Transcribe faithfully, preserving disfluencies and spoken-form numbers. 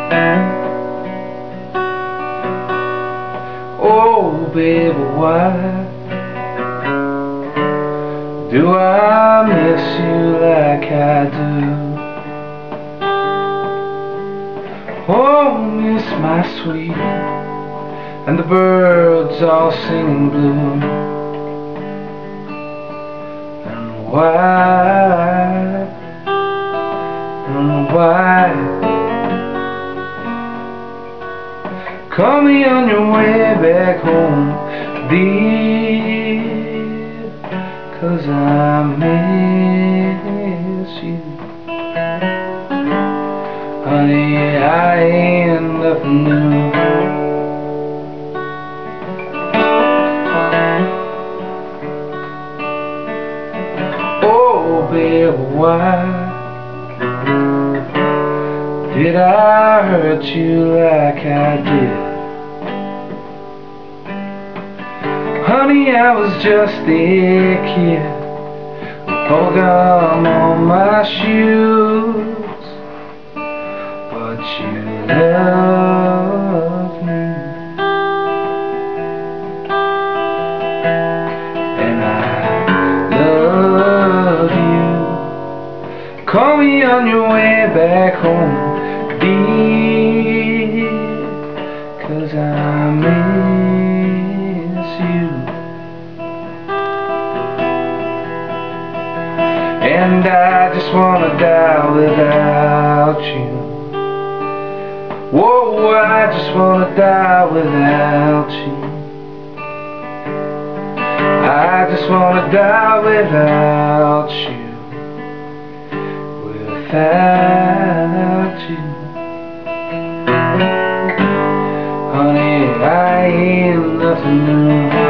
Oh, baby, why do I miss you like I do? Oh, miss my sweet, and the birds all singing blue. And why, and why call me on your way back home, dear, 'cause I miss you. Honey, I ain't nothing new. Oh, baby, why did I hurt you like I did? Honey, I was just a kid, bubblegum on my shoes, but you loved me, and I love you. Call me on your way back home, dear, 'cause I miss you. And I just wanna die without you. Whoa, I just wanna die without you. I just wanna die without you. Without you. Honey, I ain't nothing new.